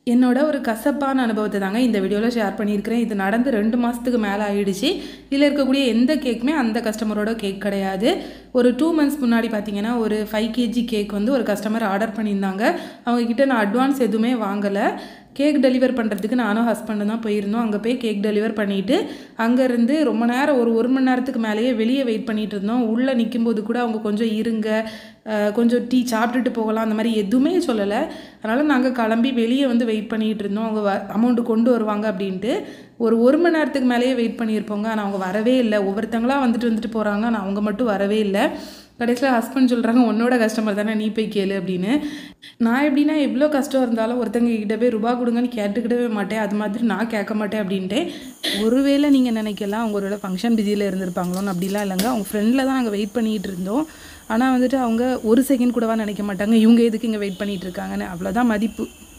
என்னோட ஒரு கசப்பான அனுபவத்தை தாங்க இந்த வீடியோவில் ஷேர் பண்ணியிருக்கிறேன். இது நடந்து 2 மாதத்துக்கு மேலே ஆயிடுச்சு. இதில் இருக்கக்கூடிய எந்த கேக்குமே அந்த கஸ்டமரோட கேக் கிடையாது. ஒரு 2 மந்த்ஸ் முன்னாடி பார்த்தீங்கன்னா ஒரு 5 கேஜி கேக் வந்து ஒரு கஸ்டமர் ஆர்டர் பண்ணியிருந்தாங்க. அவங்கக்கிட்ட நான் அட்வான்ஸ் எதுவுமே வாங்கலை. கேக் டெலிவர் பண்ணுறதுக்கு நானும் ஹஸ்பண்டும் தான் போயிருந்தோம். அங்கே போய் கேக் டெலிவர் பண்ணிவிட்டு அங்கேருந்து ரொம்ப நேரம் ஒரு மணி நேரத்துக்கு மேலேயே வெளியே வெயிட் பண்ணிகிட்டு இருந்தோம். உள்ளே நிற்கும்போது கூட அவங்க கொஞ்சம் இருங்க, கொஞ்சம் டீ சாப்பிட்டுட்டு போகலாம், அந்த மாதிரி எதுவுமே சொல்லலை. அதனால் நாங்கள் கிளம்பி வெளியே வந்து வெயிட் பண்ணிகிட்டு இருந்தோம். அவங்க அமௌண்ட்டு கொண்டு வருவாங்க அப்படின்ட்டு ஒரு மணி நேரத்துக்கு மேலேயே வெயிட் பண்ணியிருப்போங்க. ஆனால் அவங்க வரவே இல்லை. ஒவ்வொருத்தங்களாக வந்துட்டு போகிறாங்க, ஆனால் அவங்க மட்டும் வரவே இல்லை. கடைசியில் ஹஸ்பண்ட் சொல்கிறாங்க, உன்னோட கஸ்டமர் தானே, நீ போய் கேளு அப்படின்னு. நான் எப்படின்னா எவ்வளோ கஷ்டம் இருந்தாலும் ஒருத்தங்க கிட்ட போய் ரூபா கொடுங்கன்னு கேட்டுக்கிடவே மாட்டேன். அது மாதிரி நான் கேட்க மாட்டேன் அப்படின்ட்டு. ஒருவேளை நீங்கள் நினைக்கலாம் அவங்க ஒருவேளை ஃபங்க்ஷன் பிஸியில் இருந்திருப்பாங்களோன்னு. அப்படிலாம் இல்லைங்க. அவங்க ஃப்ரெண்டில் தான் நாங்கள் வெயிட் பண்ணிகிட்டு இருந்தோம். ஆனால் வந்துட்டு அவங்க ஒரு செகண்ட் கூடவா நினைக்க மாட்டாங்க இவங்க எதுக்கு இங்கே வெயிட் பண்ணிகிட்டு இருக்காங்கன்னு. அவ்வளோதான் மதிப்பு.